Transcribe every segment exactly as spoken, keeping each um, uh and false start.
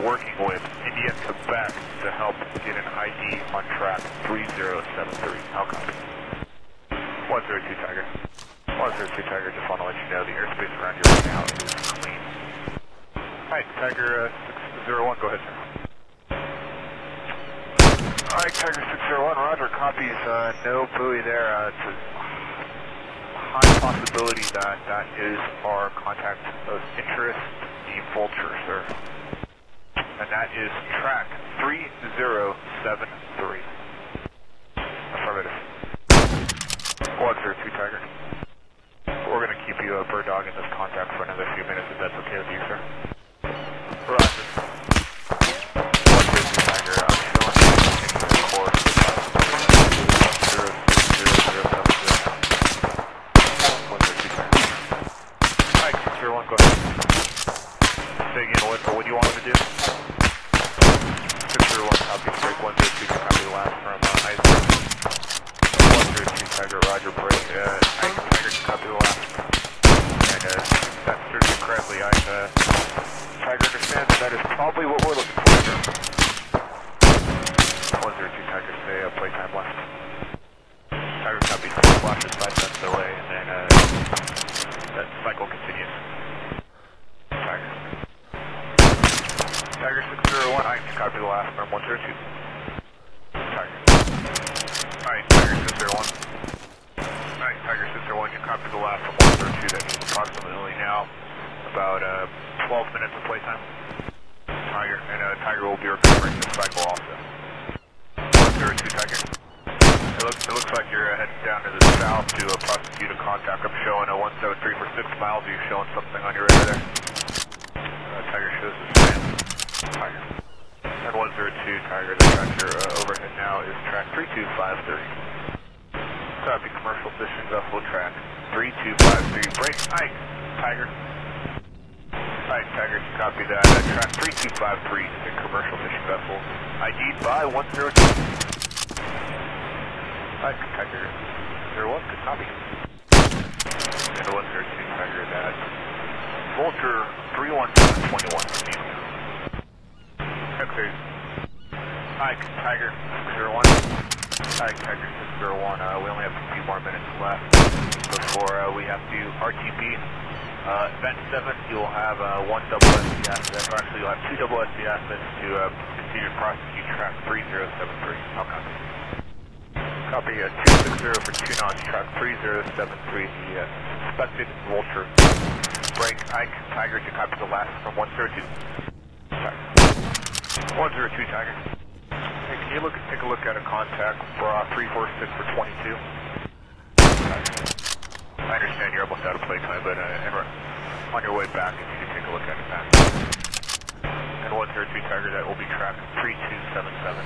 working with India Quebec to help get an I D on track three zero seven three. How copy? one zero two Tiger. one zero two Tiger, just want to let you know the airspace around you right now is clean. Alright, Tiger uh, six zero one, go ahead, sir. Alright, Tiger six zero one, roger, copies, uh, no buoy there. Uh, it's a high possibility that that is our contact of interest, the Vulture, sir. And that is track three zero seven three. Affirmative. one zero two Tiger. We're going to keep you a bird dog in this contact for another few minutes if that's okay with you, sir. Roger. one zero two Tiger, I'm showing you the course zero zero zero seven zero. one zero two Tiger. Alright, six zero one, go ahead. Say again, what, what do you want me to do? six zero one, copy, break one zero two, copy the last from uh, I zero. one zero two Tiger, roger, break, uh, Tiger, Tiger, copy the last. And uh, that's certainly correctly, I, uh, Tiger understands that that is probably what we're looking for, sir. one zero two Tiger, say, uh, playtime left. Tiger, copy, flashes five cents delay, and then, uh, that cycle continues. Tiger. Tiger six zero one, I can copy the last from one zero two. Tiger. Alright, Tiger six zero one. Alright, Tiger six zero one, you copy the last from one zero two. That means approximately now about uh, twelve minutes of playtime. Tiger, and uh, Tiger will be recovering this cycle also. one zero two, Tiger. It looks, it looks like you're uh, heading down to the south to uh, prosecute a contact. I'm showing a one seven three for six miles. Are you showing something on your radar there? Uh, Tiger shows the same. Tiger. And one zero two, Tiger, the tractor uh, overhead now is track three two five three. Copy, commercial fishing vessel track three two five three. Break, Ike, Tiger. Ike, Tiger, copy that. Uh, track three two five three is a commercial fishing vessel. I D'd by one zero two. Ike, Tiger, zero one, good copy. And one zero two, Tiger, that Vulture three one seven two one. X-ray. Ike, Tiger, six zero one. Ike, Tiger, six zero one. Uh, we only have a few more minutes left before uh, we have to R T P. Uh, event seven, you'll have uh, one double S C asset, or actually you'll have two double S C assets to uh, continue to prosecute track three zero seven three. I'll copy. Copy uh, two six zero for two knots, track three zero seven three, the uh, suspected Vulture. Break, Ike, Tiger, to copy the last from one zero two. Tiger. one zero two, Tiger. Hey, can you look take a look at a contact for uh, three four six for twenty-two? Tiger. I understand you're almost out of playtime, but uh, on your way back, if you could take a look at it back. And one zero two, Tiger, that will be track three two seven seven.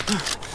Huh.